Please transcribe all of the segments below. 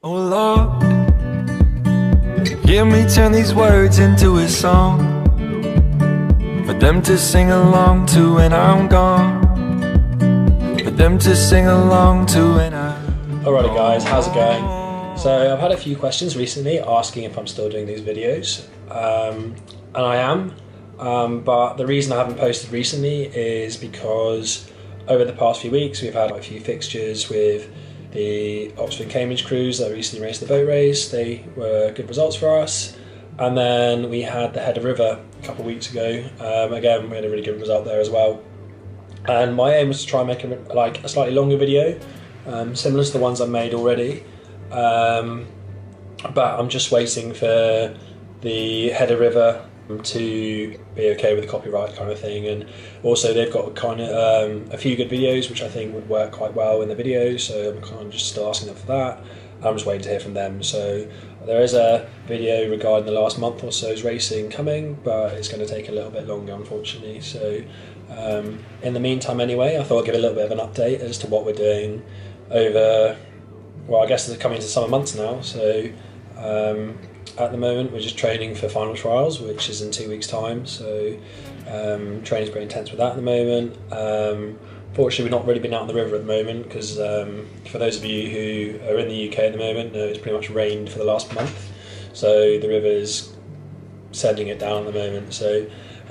Oh Lord, hear me turn these words into a song for them to sing along to when I'm gone, for them to sing along to when I'm Alrighty guys, how's it going? So I've had a few questions recently asking if I'm still doing these videos, and I am, but the reason I haven't posted recently is because over the past few weeks we've had a few fixtures with the Oxford and Cambridge crews that recently raced the boat race. They were good results for us. And then we had the Header River a couple of weeks ago. Again, we had a really good result there as well. And my aim was to try and make a slightly longer video, similar to the ones I've made already. But I'm just waiting for the Header River to be okay with the copyright kind of thing, and also they've got kind of a few good videos which I think would work quite well in the video, so I'm kind of just still asking them for that. I'm just waiting to hear from them. So there is a video regarding the last month or so's racing coming, but it's going to take a little bit longer unfortunately. So in the meantime anyway, I thought I'd give a little bit of an update as to what we're doing over, well, I guess it's coming to summer months now. So at the moment we're just training for final trials, which is in 2 weeks time, so training's pretty intense with that at the moment. Fortunately we've not really been out on the river at the moment because for those of you who are in the UK at the moment, it's pretty much rained for the last month, so the river's sending it down at the moment. So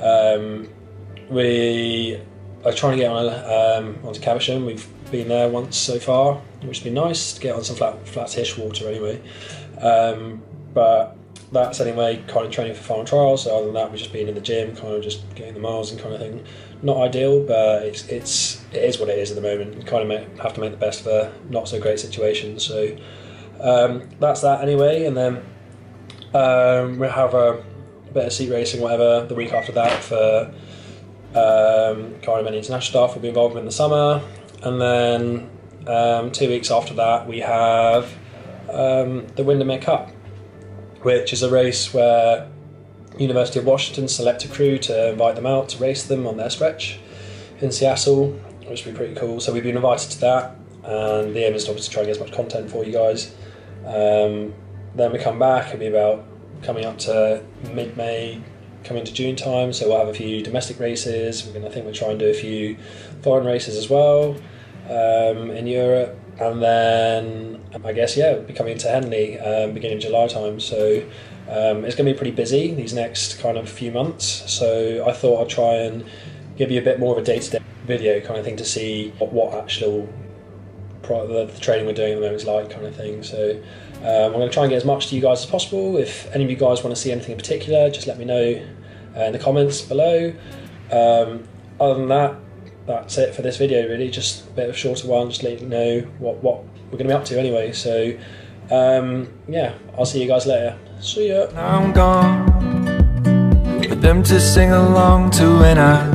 we are trying to get on onto Caversham. We've been there once so far, which has been nice to get on some flat-ish water anyway. But that's anyway kind of training for final trials. So other than that, we've just been in the gym, kind of just getting the miles and kind of thing. Not ideal, but it is what it is at the moment. You kind of have to make the best of a not so great situation. So that's that anyway. And then we'll have a bit of seat racing, whatever, the week after that for kind of any international stuff we'll be involved in the summer. And then 2 weeks after that, we have the Windermere Cup, which is a race where University of Washington select a crew to invite them out to race them on their stretch in Seattle, which will be pretty cool. So we've been invited to that, and the aim is obviously to try and get as much content for you guys. Then we come back, it'll be about coming up to mid-May, coming to June time, so we'll have a few domestic races. I think we'll try and do a few foreign races as well in Europe. And then I guess, yeah, we'll be coming to Henley beginning of July time. So it's going to be pretty busy these next kind of few months. So I thought I'd try and give you a bit more of a day-to-day video kind of thing to see what actual the training we're doing at the moment is like kind of thing. So I'm going to try and get as much to you guys as possible. If any of you guys want to see anything in particular, just let me know in the comments below. Other than that, that's it for this video really, just a bit of a shorter one, just letting you know what we're going to be up to anyway. So yeah, I'll see you guys later. See ya. Now I'm gone, for them to sing along to when I